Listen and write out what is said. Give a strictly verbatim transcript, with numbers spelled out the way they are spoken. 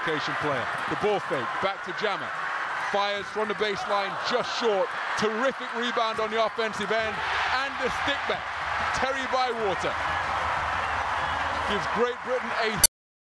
location player. The ball fake, back to Jammer. Fires from the baseline, just short. Terrific rebound on the offensive end. And the stick back. Terry Bywater gives Great Britain a